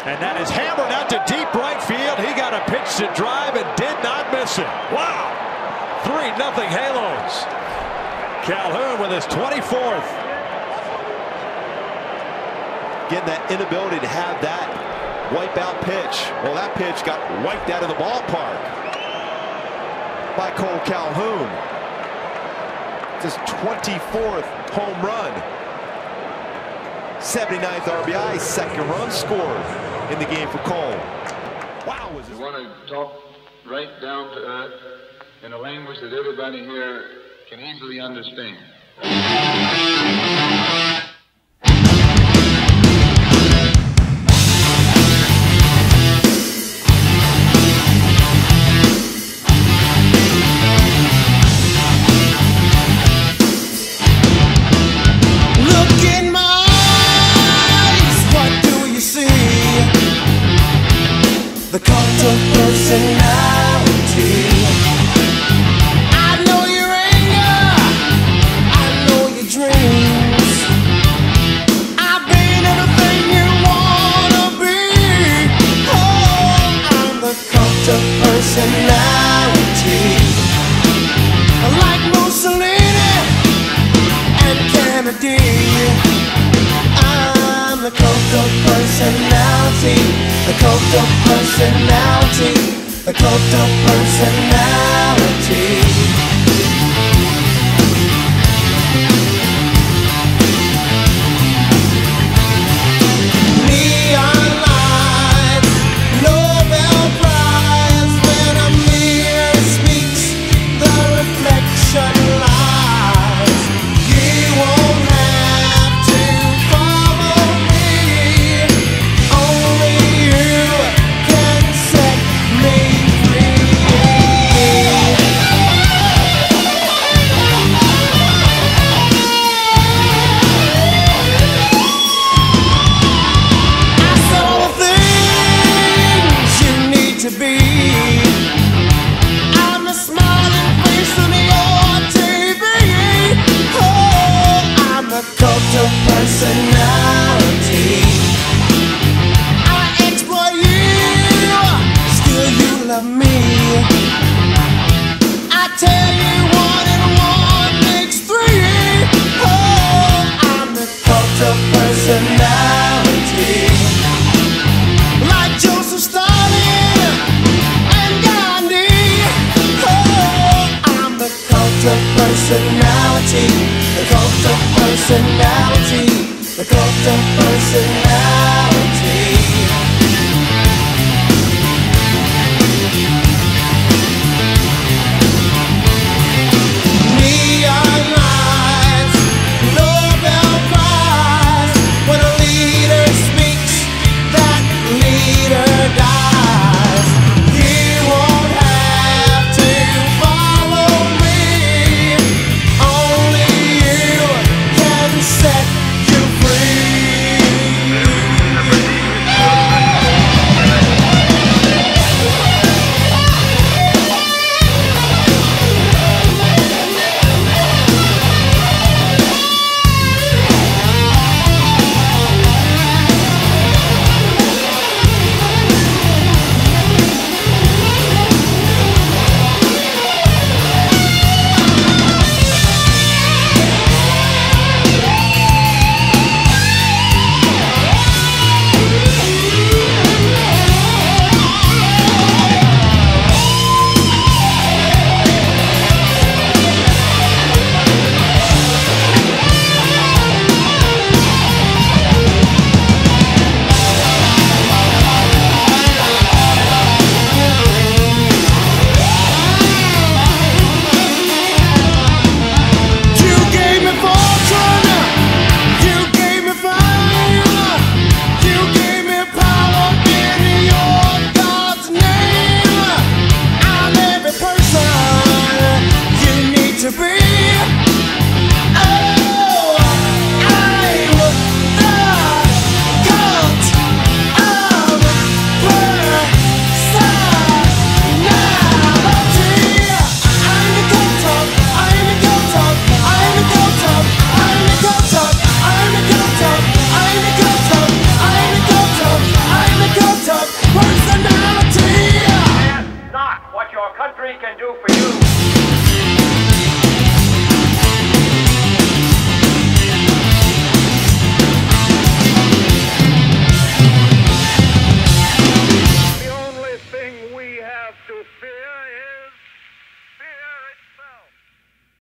And that is hammered out to deep right field. He got a pitch to drive and did not miss it. Wow. 3-0 Halos. Calhoun with his 24th. Again, that inability to have that wipeout pitch. Well, that pitch got wiped out of the ballpark by Cole Calhoun. It's his 24th home run. 79th RBI, second run scored in the game for Cole. Wow. You want to talk right down to earth in a language that everybody here can easily understand. The cult of personality. I know your anger, I know your dreams. I've been everything you wanna be. Oh, I'm the cult of personality. Like Mussolini and Kennedy, I'm the cult of personality. The cult of personality, the cult of personality. Neon lights, Nobel Prize. When a mirror speaks, the reflection lies. You won't have to follow me. Only I'm the smiling face on your TV. Oh, I'm the cult of personality. I exploit you, still you love me. I tell you 1 and 1 makes 3. Oh, I'm the cult of personality. Like Joseph Stalin and Gandhi. Oh, I'm the cult of personality. The cult of personality. The cult of personality. Neon lights, Nobel Prize. When a leader speaks, that leader dies. You won't have to follow me. Only you can set you free. can do for you.